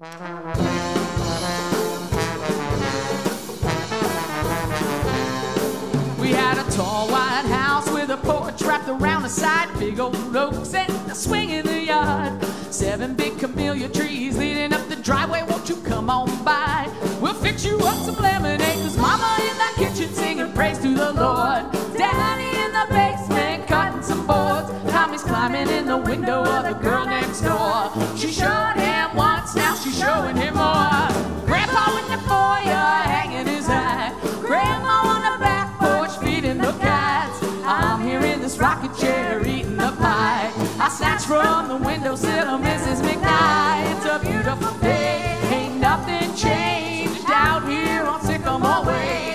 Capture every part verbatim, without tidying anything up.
We had a tall white house with a porch wrapped around the side, big old oaks and a swing in the yard. Seven big camellia trees leading up the driveway, won't you come on by? We'll fix you up some lemonade, cause Mama in the kitchen singing praise to the Lord. Daddy in the basement cutting some boards. Tommy's climbing in the window of the girl next door. She showed him once, now she's showing him more. Grandpa in the foyer hanging his hat. Grandma on the back porch feeding the cats. I'm here in this rocking chair eating the pie. I snatched from the windowsill of Missus McKnight. It's a beautiful day, ain't nothing changed out here on Sycamore Way.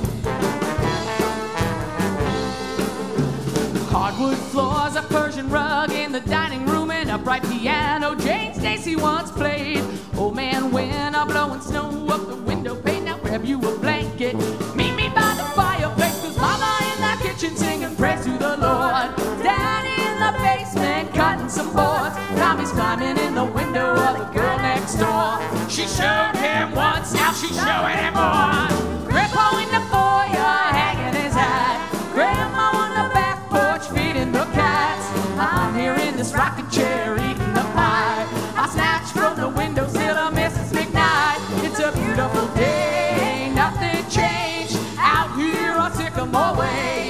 Hardwood floors, a Persian rug in the dining room, and a bright piano Jane Stacy once played. Old man winter blowing snow up the window pane. Now grab you a blanket, meet me by the fireplace, cause Mama in the kitchen singing praise to the Lord. Daddy in the basement cutting some boards. Tommy's climbing in the window of the girl next door. She showed him once, now she's showing him more. Grandpa in the foyer hanging his hat. Grandma on the back porch feeding the cats. I'm here in this rocking chair eating the pie. I snatched from the windowsill of Missus McKnight. It's a beautiful day, ain't nothing changed out here on Sycamore Way.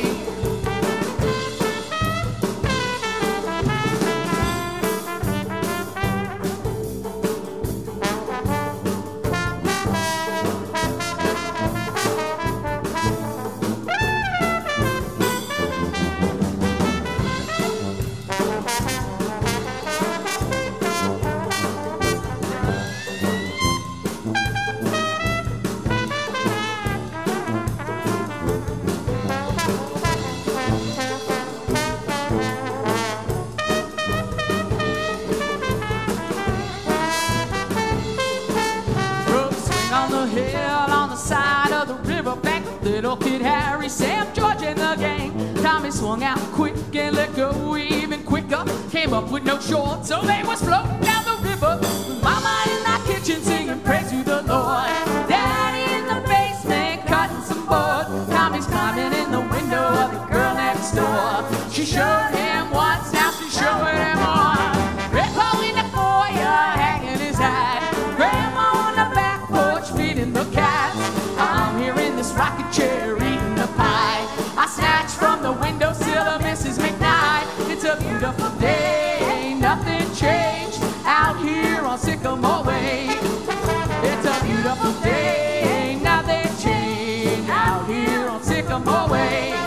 On the hill, on the side of the riverbank, little kid Harry, Sam, George, and the gang. Tommy swung out quick and let go even quicker. Came up with no shorts, so they was floating down the river. Mama in the kitchen singing praise to the Lord. Daddy in the basement cutting some boards. Tommy's climbing in the window of the girl next door. She showed him once, now she's showing him more. Grandpa in the foyer hanging his hat. Grandma on the back porch feeding the cats. I'm here in this rocking chair eating the pie. I snatched from the windowsill of Missus McKnight. It's a beautiful day, ain't nothing changed out here on Sycamore Way. It's a beautiful day, ain't nothing changed out here on Sycamore Way.